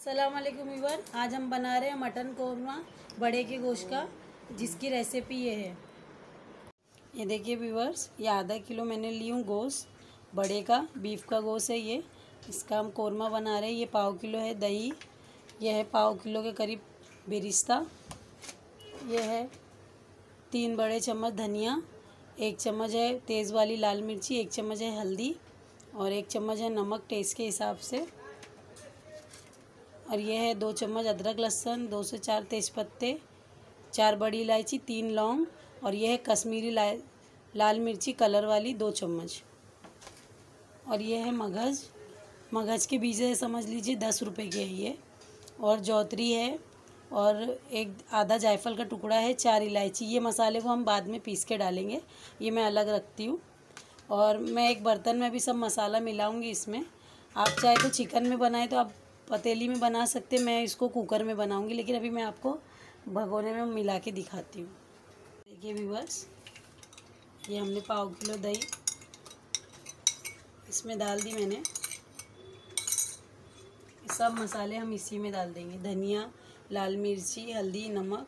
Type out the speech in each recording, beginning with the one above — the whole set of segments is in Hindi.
अस्सलाम वालेकुम व्यूअर। आज हम बना रहे हैं मटन कोरमा बड़े के गोश्त का, जिसकी रेसिपी ये है। ये देखिए व्यूअर्स, ये आधा किलो मैंने ली हूँ गोश्त, बड़े का बीफ का गोश्त है ये। इसका हम कोरमा बना रहे हैं। ये पाव किलो है दही, ये है पाव किलो के करीब बेरिस्ता, ये है 3 बड़े चम्मच धनिया, 1 चम्मच है तेज़ वाली लाल मिर्ची, 1 चम्मच है हल्दी और 1 चम्मच है नमक टेस्ट के हिसाब से। और ये है 2 चम्मच अदरक लहसुन, 2 से 4 तेज़पत्ते, 4 बड़ी इलायची, 3 लौंग और ये है कश्मीरी लाल मिर्ची कलर वाली 2 चम्मच। और ये है मगज़ के बीज है, समझ लीजिए 10 रुपये के है ये। और जौतरी है और एक आधा जायफल का टुकड़ा है, 4 इलायची। ये मसाले को हम बाद में पीस के डालेंगे, ये मैं अलग रखती हूँ। और मैं एक बर्तन में भी सब मसाला मिलाऊंगी इसमें। आप चाहे तो चिकन में बनाए तो आप पतीली में बना सकते, मैं इसको कुकर में बनाऊंगी, लेकिन अभी मैं आपको भगोने में मिला के दिखाती हूँ। देखिए व्यूअर्स, ये हमने पाव किलो दही इसमें डाल दी मैंने। सब मसाले हम इसी में डाल देंगे, धनिया, लाल मिर्ची, हल्दी, नमक,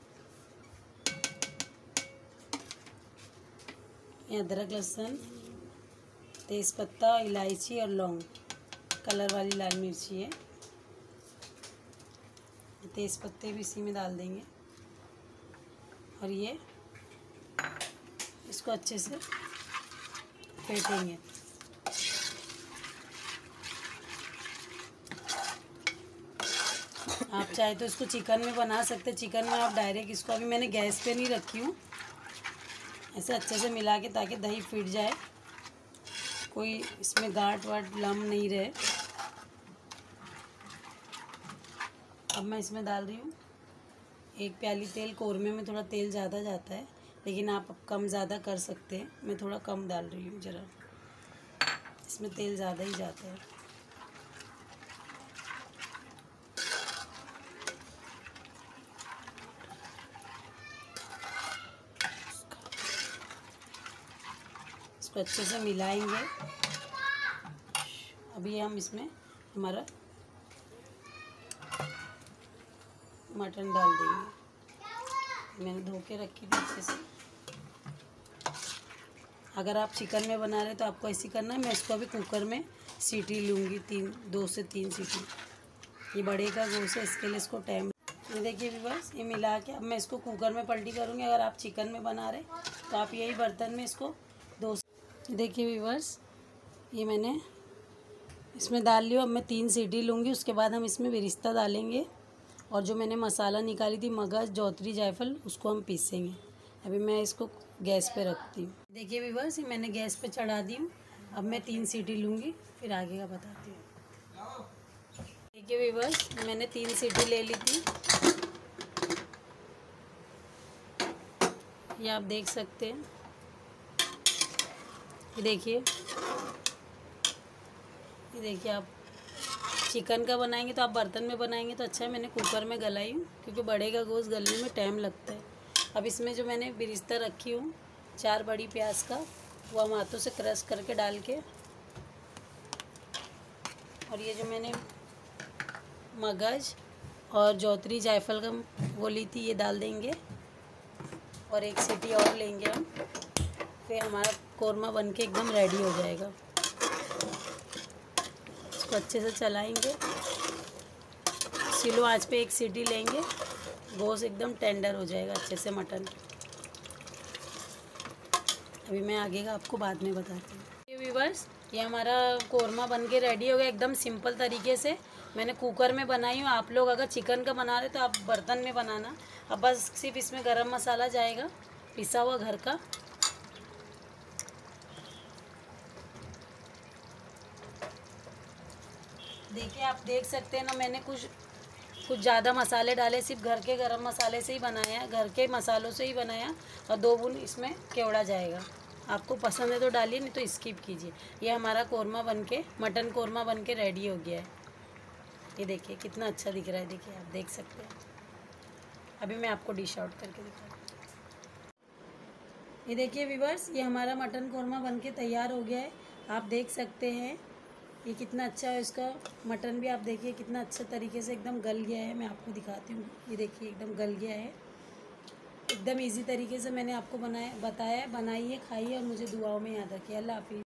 अदरक लहसुन, तेज़पत्ता, इलायची और लौंग, कलर वाली लाल मिर्ची है। तेज़पत्ते भी इसी में डाल देंगे और ये इसको अच्छे से फेंटेंगे। आप चाहे तो इसको चिकन में बना सकते, चिकन में आप डायरेक्ट इसको, अभी मैंने गैस पे नहीं रखी हूँ, ऐसे अच्छे से मिला के ताकि दही फिट जाए, कोई इसमें गांठ वाट लम नहीं रहे। अब मैं इसमें डाल रही हूँ 1 प्याली तेल। कोरमे में थोड़ा तेल ज़्यादा जाता है, लेकिन आप कम ज़्यादा कर सकते हैं। मैं थोड़ा कम डाल रही हूँ, ज़रा इसमें तेल ज़्यादा ही जाता है। इसको अच्छे से मिलाएंगे। अभी हम इसमें हमारा मटन डाल देंगे। मैंने धो के रखी थी अच्छे से। अगर आप चिकन में बना रहे तो आपको ऐसे करना है। मैं इसको अभी कुकर में सीटी लूँगी, 2 से 3 सीटी। ये बड़े का गोश्त है, इसके लिए इसको टाइम। ये देखिए व्यूअर्स, ये मिला के अब मैं इसको कुकर में पलटी करूँगी। अगर आप चिकन में बना रहे तो आप यही बर्तन में इसको देखिए व्यूअर्स, ये मैंने इसमें डाल लिया। अब मैं 3 सीटी लूँगी, उसके बाद हम इसमें बेरिस्ता डालेंगे और जो मैंने मसाला निकाली थी मगज़, जौतरी, जायफल, उसको हम पीसेंगे। अभी मैं इसको गैस पे रखती हूँ। देखिए व्यूअर्स, ये मैंने गैस पे चढ़ा दी हूँ। अब मैं 3 सीटी लूँगी, फिर आगे का बताती हूँ। देखिए व्यूअर्स, मैंने 3 सीटी ले ली थी, ये आप देख सकते हैं। ये देखिए आप चिकन का बनाएंगे तो आप बर्तन में बनाएंगे तो अच्छा है। मैंने कुकर में गलाई हूँ क्योंकि बड़े का गोश्त गलने में टाइम लगता है। अब इसमें जो मैंने बेरिस्ता रखी हूँ 4 बड़ी प्याज का, वो हम हाथों से क्रश करके डाल के, और ये जो मैंने मगज़ और जौतरी, जायफल का वो ली थी, ये डाल देंगे और 1 सीटी और लेंगे हम, फिर हमारा कोरमा बनके एकदम रेडी हो जाएगा। इसको अच्छे से चलाएंगे, स्लो आंच पे 1 सीटी लेंगे, गोश्त एकदम टेंडर हो जाएगा अच्छे से मटन। अभी मैं आगे का आपको बाद में बताती हूँ। ये व्यूअर्स, ये हमारा कोरमा बन के रेडी हो गया एकदम सिंपल तरीके से। मैंने कुकर में बनाई हूँ। आप लोग अगर चिकन का बना रहे तो आप बर्तन में बनाना। अब बस सिर्फ इसमें गरम मसाला जाएगा, पिसा हुआ घर का। देखिए आप देख सकते हैं ना, मैंने कुछ ज़्यादा मसाले डाले, सिर्फ घर के गरम मसाले से ही बनाया, घर के मसालों से ही बनाया। और 2 बूंद इसमें केवड़ा जाएगा। आपको पसंद है तो डालिए, नहीं तो स्किप कीजिए। ये हमारा कोरमा बनके, मटन कोरमा बनके रेडी हो गया है। ये देखिए कितना अच्छा दिख रहा है, देखिए आप देख सकते हैं। अभी मैं आपको डिश आउट करके दिखाती हूँ। ये देखिए व्यूअर्स, ये हमारा मटन कोरमा बनके तैयार हो गया है, आप देख सकते हैं। ये कितना अच्छा है, इसका मटन भी आप देखिए कितना अच्छे तरीके से एकदम गल गया है। मैं आपको दिखाती हूँ, ये देखिए एकदम गल गया है। एकदम इजी तरीके से मैंने आपको बताया है। बनाइए, खाइए और मुझे दुआओं में याद रखिए। अल्लाह हाफिज़।